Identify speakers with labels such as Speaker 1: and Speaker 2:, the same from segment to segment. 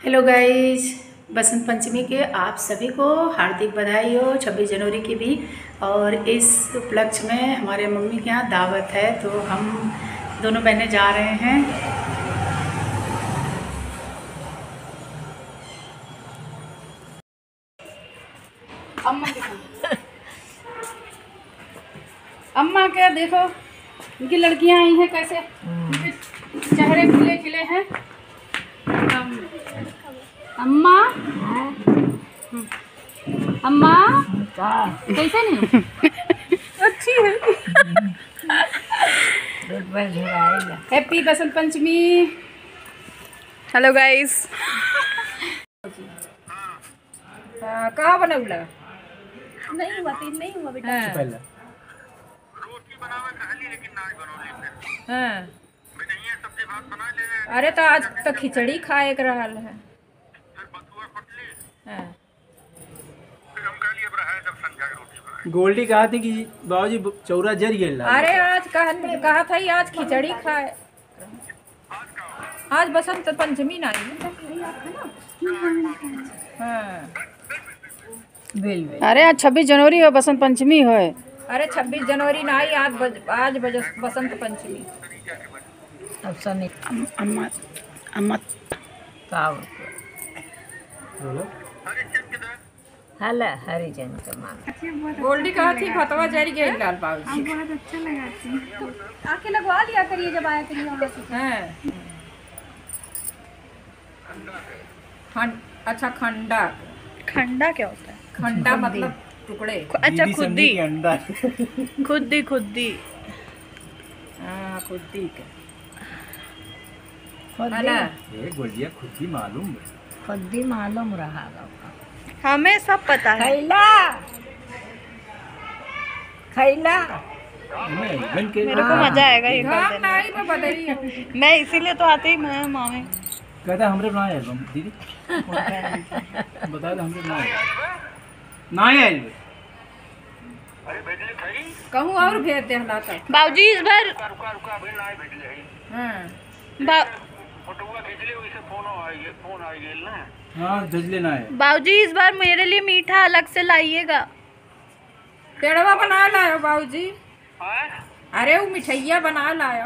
Speaker 1: Hello guys, Basant Panchami के आप सभी को हार्दिक बधाई हो, 26 जनवरी की भी। और इस उपलक्ष्य में हमारे मम्मी के यहाँ दावत है, तो हम दोनों बहनें जा रहे हैं। अम्मा क्या देखो, उनकी लड़कियां आई हैं, कैसे चेहरे खिले खिले हैं। अम्मा अम्मा कैसे नहीं अच्छी है। Happy Basant Panchami.
Speaker 2: Hello guys.
Speaker 1: कहाँ बना उला नहीं हुआ, तीन नहीं हुआ बेटा। हाँ। अरे तो आज तो खिचड़ी खाए के रहल है। हाँ।
Speaker 3: गोल्डी कहा थी कि बाबूजी चौरा जर गया।
Speaker 1: अरे आज कहा था आज खिचड़ी खाए। आज बसंत पंचमी ना हाँ।
Speaker 2: अरे आज 26 जनवरी हो, बसंत पंचमी हो।
Speaker 1: अरे 26 जनवरी ना आई, आज बसंत पंचमी।
Speaker 2: अम्मा अम्मा
Speaker 4: हला हरिजन का माँ
Speaker 1: गोल्डी कहा थी फतवा जारी गई लाल बाबू।
Speaker 5: बहुत अच्छा लगा थी। आके लगवा लिया करिए जब आया करिए वहाँ से।
Speaker 1: अच्छा खंडा।
Speaker 2: खंडा क्या होता है?
Speaker 1: खंडा मतलब टुकड़े।
Speaker 2: अच्छा खुद्दी
Speaker 3: अंडा
Speaker 2: खुद्दी खुद्दी।
Speaker 1: हाँ खुद्दी के
Speaker 3: ये गोल्डिया खुद ही मालूम
Speaker 4: खुदी मालूम रहा
Speaker 2: हमें सब पता है।
Speaker 4: खैला खैला
Speaker 2: मेरे को मजा आएगा ये कर देने
Speaker 1: नहीं मैं बदली
Speaker 2: में। मैं इसीलिए तो आती ही मैं मामे
Speaker 3: कहता हमरे ना आए दीदी बता दे हमरे ना आए
Speaker 1: कहूँ और भेज दे हला तक।
Speaker 2: बाबूजी इस बार
Speaker 3: हाँ भेज लेना है।
Speaker 2: बाबूजी इस बार मेरे लिए मीठा अलग से लाइएगा।
Speaker 1: पेड़वा बना लायो बाबूजी। अरे वो मिठाइया बना लायो।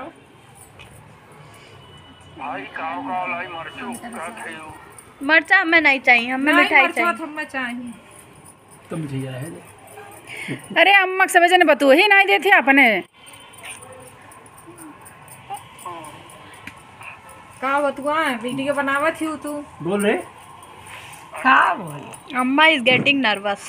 Speaker 2: मरचा हमें नहीं चाहिए, हमें मिठाई चाहिए।
Speaker 1: हमें चाहिए
Speaker 3: तो मुझे याद है।
Speaker 2: अरे अम्मा सब जने बतू ही नहीं देते अपने।
Speaker 1: का बतुआ वीडियो बनावत ही तू
Speaker 3: बोल रहे
Speaker 4: खा बोल
Speaker 2: अम्मा इज गेटिंग नर्वस।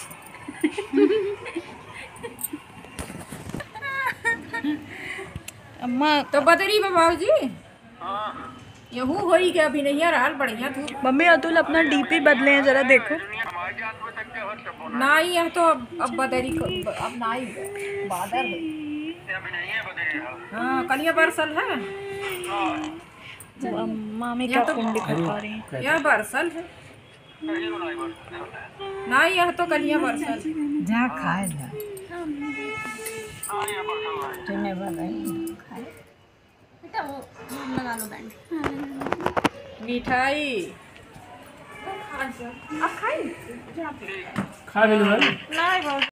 Speaker 2: अम्मा
Speaker 1: तो बदरी में बाबूजी यहू होई के अभी नहीं रहल बढ़िया तू।
Speaker 2: मम्मी अतुल अपना डीपी बदले हैं, जरा देखो।
Speaker 1: नहीं है तो अब बदरी अब नहीं बादर है। हाँ कलिया बरसल है।
Speaker 2: मामी क्या कुंडी खड़का रही है।
Speaker 1: यह बरसल है। नहीं यह तो कलिया बरसल।
Speaker 4: जा खाए जा तूने बनाई खाए
Speaker 5: बेटा वो लगा लो बैंड।
Speaker 1: मिठाई
Speaker 5: अब खाई
Speaker 3: खा भी लो।
Speaker 2: नहीं